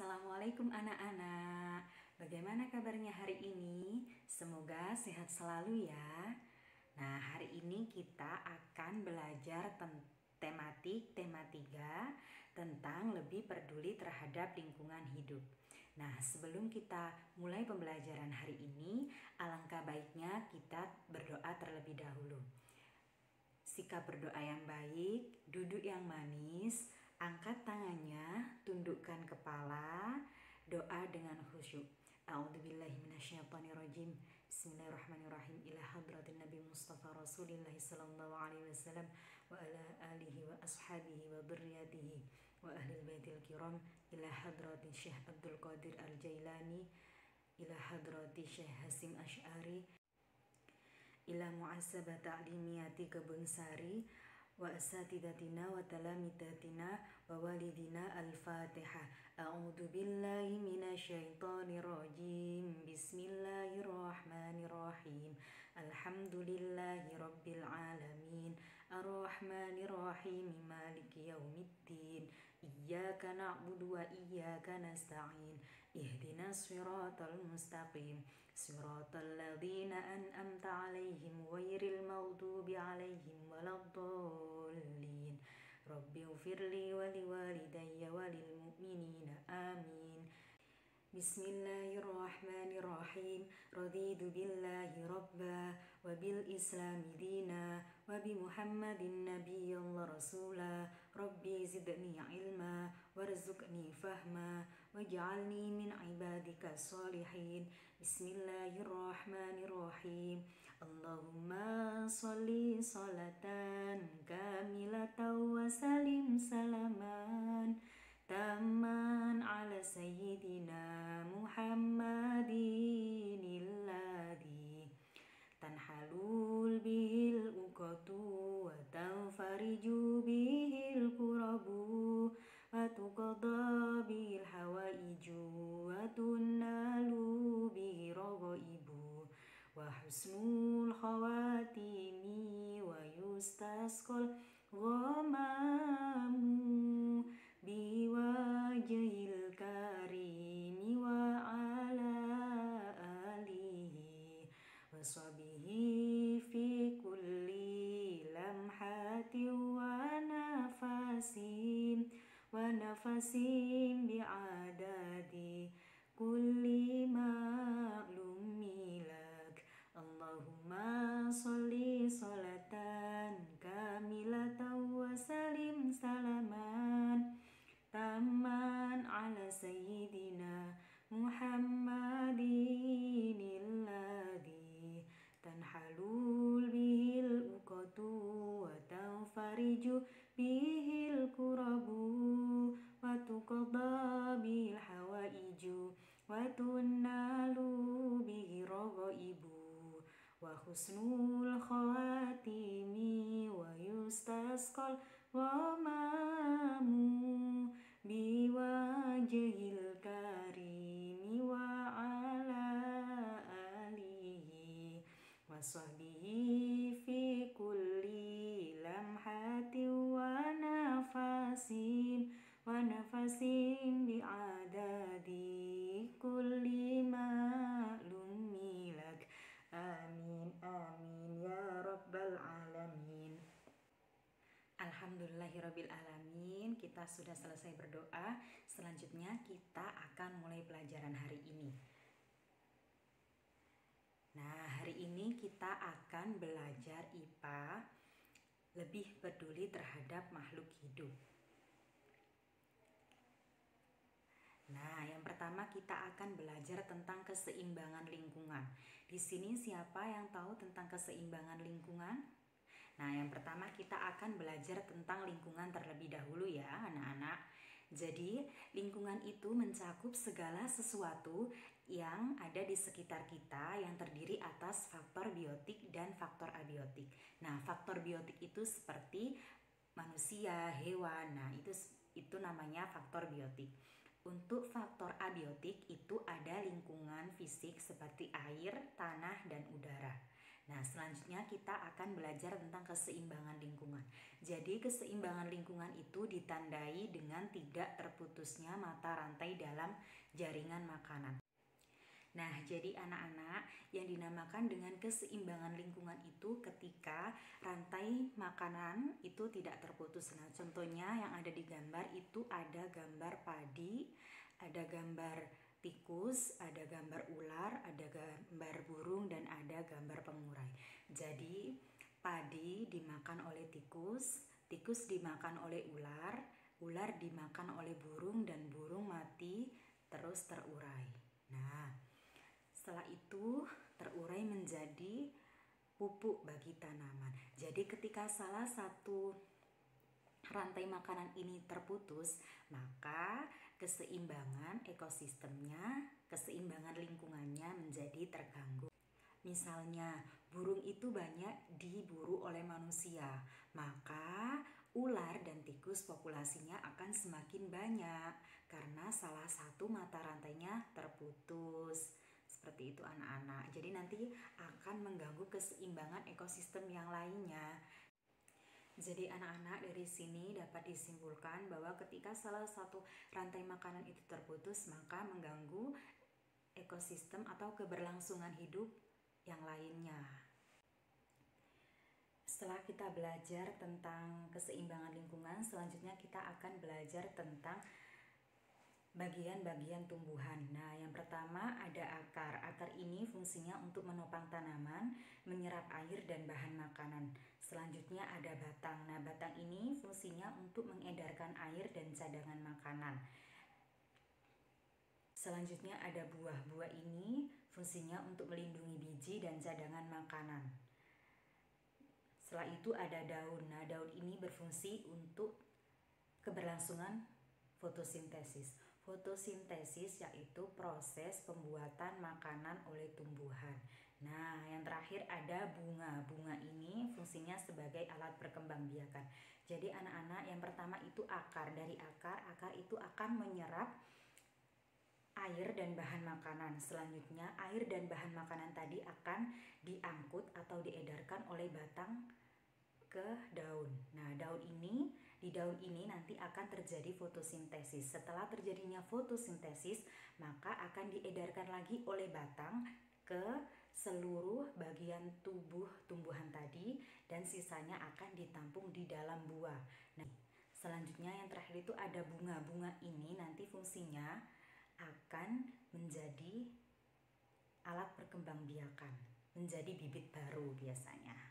Assalamualaikum anak-anak. Bagaimana kabarnya hari ini? Semoga sehat selalu ya. Nah, hari ini kita akan belajar tematik tema 3 tentang lebih peduli terhadap lingkungan hidup. Nah, sebelum kita mulai pembelajaran hari ini, alangkah baiknya kita berdoa terlebih dahulu. Sikap berdoa yang baik, duduk yang manis, angkat tangannya, tundukkan kepala, doa dengan khusyuk. A'udzubillahi minasyaitonirrajim. Bismillahirrahmanirrahim. Ila hadratin Nabi Mustafa Rasulillah sallallahu alaihi wasallam wa ala alihi wa ashabihi wa dzurriyyatihi wa ahlil baitil kiram. Ila hadratin Syekh Abdul Qadir Al-Jailani, ila hadratin Syekh Hasim Asy'ari, ila mu'asabah ta'limiyati Kebun Sari wa asatidatina wa talamidatina wa walidina. Al-Fatihah. A'udzu billahi minasyaitonir rajim. Bismillahirrahmanirrahim. Alhamdulillahi rabbil alamin. Ar-Rahmanir Rahim. Maliki yaumiddin. Iyyaka na'budu wa iyyaka nasta'in. Ihdinas siratal mustaqim. Siratal ladzina an'amta 'alaihim ghairil maghdubi 'alaihim waladdallin. Rabbighfirli wa liwalidayya wa lil mu'minina. Amin. Bismillahirrahmanirrahim. Raditu billahi rabba wa bil islami dina wa bi Muhammadin nabiyyan rasula. Rabbi zidni ilma warzuqni fahma waj'alni min ibadika salihin. Bismillahirrahmanirrahim. Allahumma sholli sholatan kamilatan wa salim salaman taman ala sayyidina Muhammadin alladhi tanhalul bihil uqatu wa tanfariju bihil kurabu wa tuqadha bihil hawaiju wa tunnalu bihi raghaibu wa husnul khawatimi wa yustasqal ghamamu biwajhil karimi wa ala alihi wa sahbihi fi kulli lamhatin wa nafasin bi'adadi kulli ma'lumi lak. Allahumma sholli sholatan kamilatan wa salim salaman taman ala sayyidina Muhammadin alladhi tanhalul bihil uqatu wa tanfariju bihil kurabu wa tuqadha bihil hawaiju wa tunnalu bihi raghaibu wa husnul khawatimi wa yustasqal ghamamu biwajhil karimi wa ala alihi wa sahbihi fi kulli lamhatin wa nafasin bi'adadi kulli ma'lumi lak. Amin amin ya rabbal alamin. Alhamdulillahirabbil alamin. Kita sudah selesai berdoa. Selanjutnya kita akan mulai pelajaran hari ini. Nah, hari ini kita akan belajar IPA, lebih peduli terhadap makhluk hidup. Nah, yang pertama kita akan belajar tentang keseimbangan lingkungan. Di sini siapa yang tahu tentang keseimbangan lingkungan? Nah, yang pertama kita akan belajar tentang lingkungan terlebih dahulu ya anak-anak. Jadi, lingkungan itu mencakup segala sesuatu yang ada di sekitar kita yang terdiri atas faktor biotik dan faktor abiotik. Nah, faktor biotik itu seperti manusia, hewan. Nah, itu namanya faktor biotik. Untuk faktor abiotik itu ada lingkungan fisik seperti air, tanah, dan udara. Nah, selanjutnya kita akan belajar tentang keseimbangan lingkungan. Jadi, keseimbangan lingkungan itu ditandai dengan tidak terputusnya mata rantai dalam jaringan makanan. Nah, jadi anak-anak, yang dinamakan dengan keseimbangan lingkungan itu ketika rantai makanan itu tidak terputus. Nah, contohnya yang ada di gambar itu ada gambar padi, ada gambar tikus, ada gambar ular, ada gambar burung, dan ada gambar pengurai. Jadi, padi dimakan oleh tikus, tikus dimakan oleh ular, ular dimakan oleh burung, dan burung mati terus terurai. Nah, setelah itu terurai menjadi pupuk bagi tanaman. Jadi ketika salah satu rantai makanan ini terputus, maka keseimbangan ekosistemnya, keseimbangan lingkungannya menjadi terganggu. Misalnya, burung itu banyak diburu oleh manusia, maka ular dan tikus populasinya akan semakin banyak karena salah satu mata rantainya terputus. Seperti itu anak-anak. Jadi nanti akan mengganggu keseimbangan ekosistem yang lainnya. Jadi anak-anak, dari sini dapat disimpulkan bahwa ketika salah satu rantai makanan itu terputus, maka mengganggu ekosistem atau keberlangsungan hidup yang lainnya. Setelah kita belajar tentang keseimbangan lingkungan, selanjutnya kita akan belajar tentang bagian-bagian tumbuhan. Nah, yang pertama ada akar. Akar ini fungsinya untuk menopang tanaman, menyerap air dan bahan makanan. Selanjutnya ada batang. Nah, batang ini fungsinya untuk mengedarkan air dan cadangan makanan. Selanjutnya ada buah. Buah ini fungsinya untuk melindungi biji dan cadangan makanan. Setelah itu ada daun. Nah, daun ini berfungsi untuk keberlangsungan fotosintesis. Fotosintesis yaitu proses pembuatan makanan oleh tumbuhan. Nah, yang terakhir ada bunga. Bunga ini fungsinya sebagai alat perkembangbiakan. Jadi anak-anak, yang pertama itu akar. Dari akar itu akan menyerap air dan bahan makanan. Selanjutnya air dan bahan makanan tadi akan diangkut atau diedarkan oleh batang ke daun. Nah, di daun ini nanti akan terjadi fotosintesis. Setelah terjadinya fotosintesis, maka akan diedarkan lagi oleh batang ke seluruh bagian tubuh tumbuhan tadi, dan sisanya akan ditampung di dalam buah. Nah, selanjutnya yang terakhir itu ada bunga. Bunga ini nanti fungsinya akan menjadi alat perkembangbiakan, menjadi bibit baru biasanya.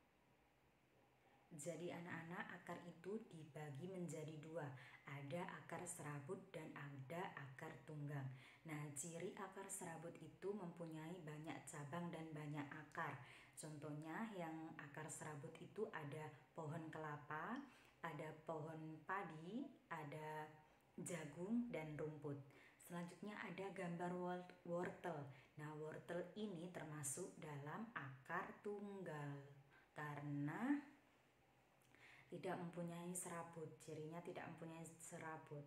Jadi anak-anak, akar itu dibagi menjadi dua. Ada akar serabut dan ada akar tunggang. Nah, ciri akar serabut itu mempunyai banyak cabang dan banyak akar. Contohnya yang akar serabut itu ada pohon kelapa, ada pohon padi, ada jagung dan rumput. Selanjutnya ada gambar wortel. Nah, wortel ini termasuk dalam akar tunggal karena tidak mempunyai serabut. Cirinya tidak mempunyai serabut.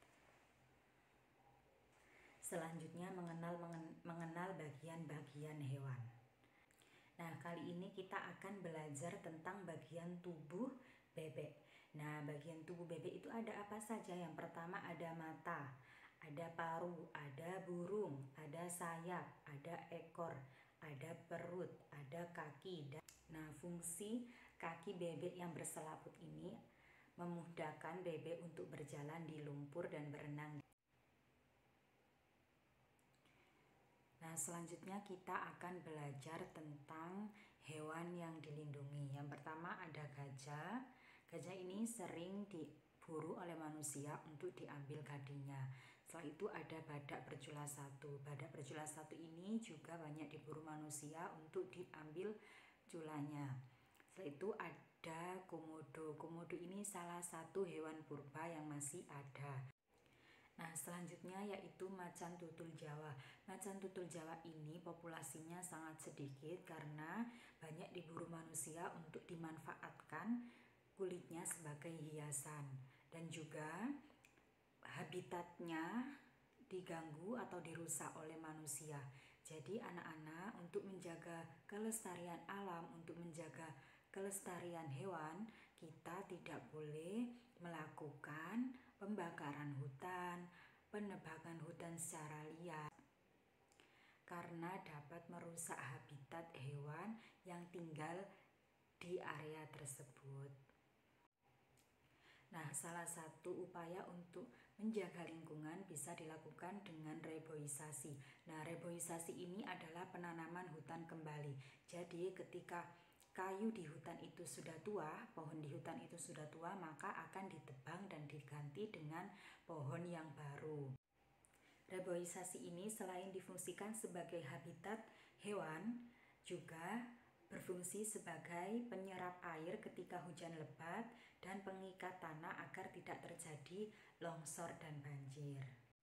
Selanjutnya mengenal bagian-bagian hewan. Nah, kali ini kita akan belajar tentang bagian tubuh bebek. Nah, bagian tubuh bebek itu ada apa saja? Yang pertama ada mata, ada paruh, ada burung, ada sayap, ada ekor, ada perut, ada kaki. Nah, fungsi kaki bebek yang berselaput ini memudahkan bebek untuk berjalan di lumpur dan berenang. Nah, selanjutnya kita akan belajar tentang hewan yang dilindungi. Yang pertama ada gajah. Gajah ini sering diburu oleh manusia untuk diambil gadingnya. Setelah itu ada badak berjula satu. Badak berjula satu ini juga banyak diburu manusia untuk diambil julanya. Setelah itu ada komodo. Komodo ini salah satu hewan purba yang masih ada. Nah, selanjutnya yaitu macan tutul Jawa. Macan tutul Jawa ini populasinya sangat sedikit karena banyak diburu manusia untuk dimanfaatkan kulitnya sebagai hiasan, dan juga habitatnya diganggu atau dirusak oleh manusia. Jadi anak-anak, untuk menjaga kelestarian alam, untuk menjaga kelestarian hewan, kita tidak boleh melakukan pembakaran hutan, penebangan hutan secara liar, karena dapat merusak habitat hewan yang tinggal di area tersebut. Nah, salah satu upaya untuk menjaga lingkungan bisa dilakukan dengan reboisasi. Nah, reboisasi ini adalah penanaman hutan kembali. Jadi, ketika kayu di hutan itu sudah tua, pohon di hutan itu sudah tua, maka akan ditebang dan diganti dengan pohon yang baru. Reboisasi ini selain difungsikan sebagai habitat hewan, juga berfungsi sebagai penyerap air ketika hujan lebat dan pengikat tanah agar tidak terjadi longsor dan banjir.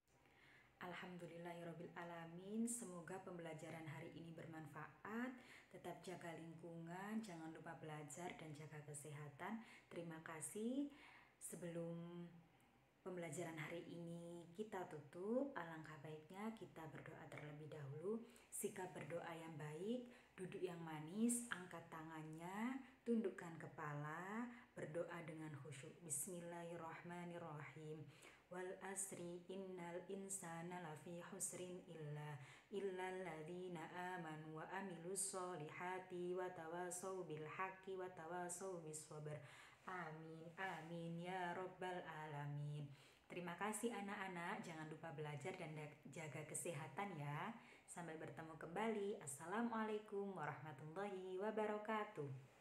Alhamdulillahirrabbilalamin, semoga pembelajaran hari ini bermanfaat. Tetap jaga lingkungan, jangan lupa belajar dan jaga kesehatan. Terima kasih. Sebelum pembelajaran hari ini kita tutup, alangkah baiknya kita berdoa terlebih dahulu. Sikap berdoa yang baik, duduk yang manis, angkat tangannya, tundukkan kepala, berdoa dengan khusyuk. Bismillahirrahmanirrahim. Wal asri innal insana lafi husrin illal ladzina amanu wa amilus solihati wa tawasau bil haqqi wa tawasau bis sabr. Amin, amin ya robbal alamin. Terima kasih anak-anak, jangan lupa belajar dan jaga kesehatan ya. Sampai bertemu kembali. Assalamualaikum warahmatullahi wabarakatuh.